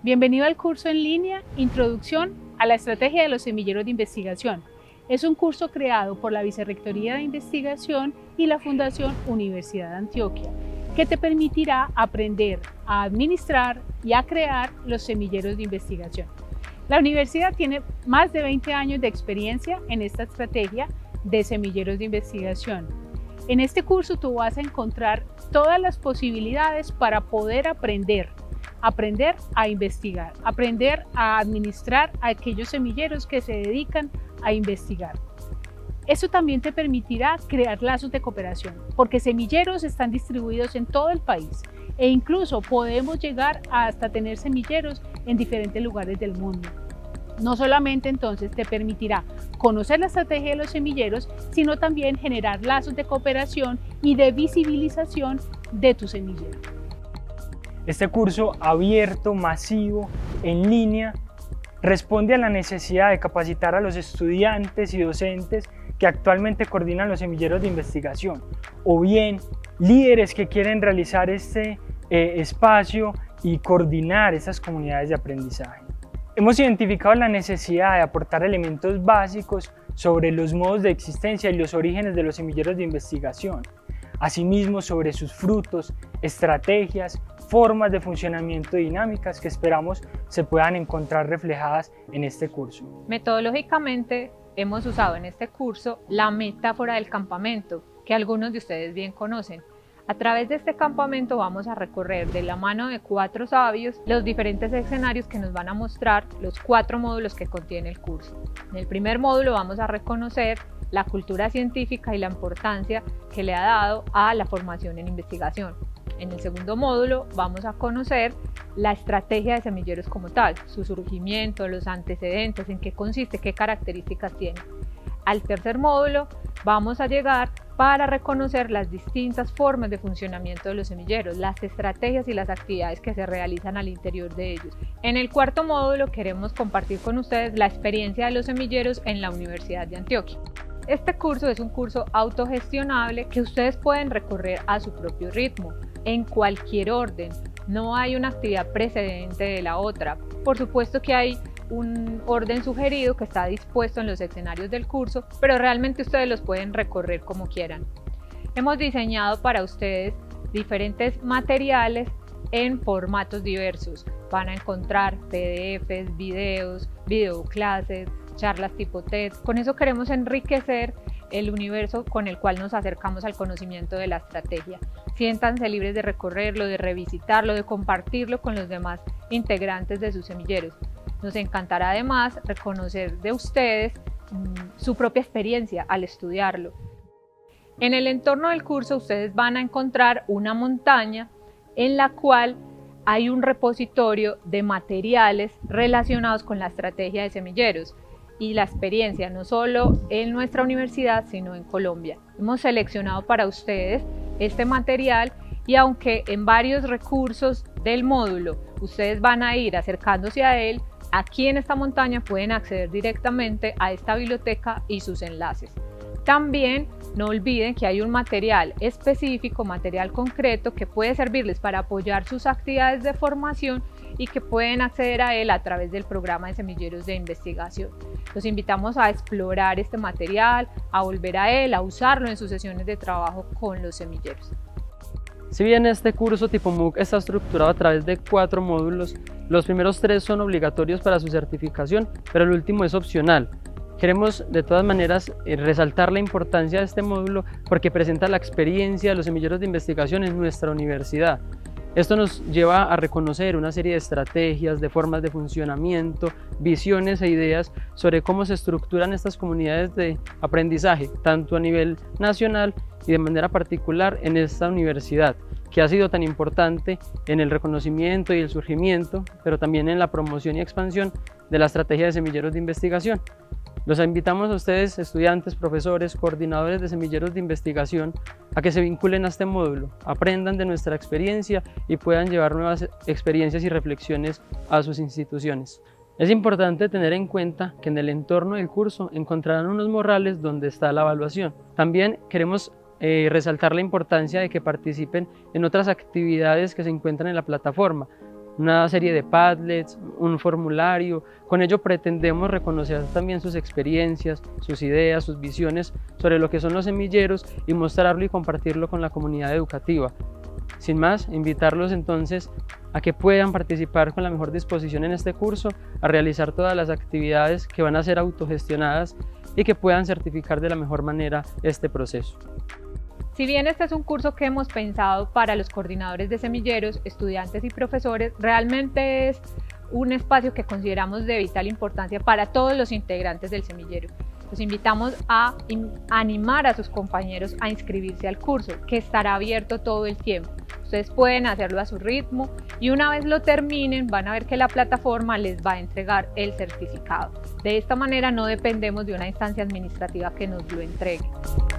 Bienvenido al curso en línea Introducción a la Estrategia de los Semilleros de Investigación. Es un curso creado por la Vicerrectoría de Investigación y la Fundación Universidad de Antioquia, que te permitirá aprender a administrar y a crear los semilleros de investigación. La universidad tiene más de 20 años de experiencia en esta estrategia de semilleros de investigación. En este curso tú vas a encontrar todas las posibilidades para poder aprender a investigar, aprender a administrar a aquellos semilleros que se dedican a investigar. Eso también te permitirá crear lazos de cooperación, porque semilleros están distribuidos en todo el país e incluso podemos llegar hasta tener semilleros en diferentes lugares del mundo. No solamente entonces te permitirá conocer la estrategia de los semilleros, sino también generar lazos de cooperación y de visibilización de tu semillero. Este curso abierto, masivo, en línea, responde a la necesidad de capacitar a los estudiantes y docentes que actualmente coordinan los semilleros de investigación, o bien líderes que quieren realizar este espacio y coordinar esas comunidades de aprendizaje. Hemos identificado la necesidad de aportar elementos básicos sobre los modos de existencia y los orígenes de los semilleros de investigación, asimismo sobre sus frutos, estrategias, formas de funcionamiento dinámicas que esperamos se puedan encontrar reflejadas en este curso. Metodológicamente hemos usado en este curso la metáfora del campamento, que algunos de ustedes bien conocen. A través de este campamento vamos a recorrer de la mano de 4 sabios los diferentes escenarios que nos van a mostrar los 4 módulos que contiene el curso. En el primer módulo vamos a reconocer la cultura científica y la importancia que le ha dado a la formación en investigación. En el segundo módulo vamos a conocer la estrategia de semilleros como tal, su surgimiento, los antecedentes, en qué consiste, qué características tiene. Al tercer módulo vamos a llegar para reconocer las distintas formas de funcionamiento de los semilleros, las estrategias y las actividades que se realizan al interior de ellos. En el cuarto módulo queremos compartir con ustedes la experiencia de los semilleros en la Universidad de Antioquia. Este curso es un curso autogestionable que ustedes pueden recorrer a su propio ritmo, en cualquier orden. No hay una actividad precedente de la otra. Por supuesto que hay un orden sugerido que está dispuesto en los escenarios del curso, pero realmente ustedes los pueden recorrer como quieran. Hemos diseñado para ustedes diferentes materiales en formatos diversos. Van a encontrar PDFs, videos, videoclases, charlas tipo TED. Con eso queremos enriquecer el universo con el cual nos acercamos al conocimiento de la estrategia. Siéntanse libres de recorrerlo, de revisitarlo, de compartirlo con los demás integrantes de sus semilleros. Nos encantará además reconocer de ustedes su propia experiencia al estudiarlo. En el entorno del curso ustedes van a encontrar una montaña en la cual hay un repositorio de materiales relacionados con la estrategia de semilleros y la experiencia no solo en nuestra universidad sino en Colombia. Hemos seleccionado para ustedes este material y aunque en varios recursos del módulo ustedes van a ir acercándose a él, aquí en esta montaña pueden acceder directamente a esta biblioteca y sus enlaces. También no olviden que hay un material específico, material concreto que puede servirles para apoyar sus actividades de formación y que pueden acceder a él a través del programa de semilleros de investigación. Los invitamos a explorar este material, a volver a él, a usarlo en sus sesiones de trabajo con los semilleros. Si bien este curso tipo MOOC está estructurado a través de 4 módulos, los primeros 3 son obligatorios para su certificación, pero el último es opcional. Queremos de todas maneras resaltar la importancia de este módulo porque presenta la experiencia de los semilleros de investigación en nuestra universidad. Esto nos lleva a reconocer una serie de estrategias, de formas de funcionamiento, visiones e ideas sobre cómo se estructuran estas comunidades de aprendizaje, tanto a nivel nacional y de manera particular en esta universidad, que ha sido tan importante en el reconocimiento y el surgimiento, pero también en la promoción y expansión de la estrategia de semilleros de investigación. Los invitamos a ustedes, estudiantes, profesores, coordinadores de semilleros de investigación, a que se vinculen a este módulo, aprendan de nuestra experiencia y puedan llevar nuevas experiencias y reflexiones a sus instituciones. Es importante tener en cuenta que en el entorno del curso encontrarán unos morrales donde está la evaluación. También queremos resaltar la importancia de que participen en otras actividades que se encuentran en la plataforma, una serie de Padlets, un formulario. Con ello pretendemos reconocer también sus experiencias, sus ideas, sus visiones sobre lo que son los semilleros y mostrarlo y compartirlo con la comunidad educativa. Sin más, invitarlos entonces a que puedan participar con la mejor disposición en este curso, a realizar todas las actividades que van a ser autogestionadas y que puedan certificar de la mejor manera este proceso. Si bien este es un curso que hemos pensado para los coordinadores de semilleros, estudiantes y profesores, realmente es un espacio que consideramos de vital importancia para todos los integrantes del semillero. Los invitamos a animar a sus compañeros a inscribirse al curso, que estará abierto todo el tiempo. Ustedes pueden hacerlo a su ritmo y una vez lo terminen van a ver que la plataforma les va a entregar el certificado. De esta manera no dependemos de una instancia administrativa que nos lo entregue.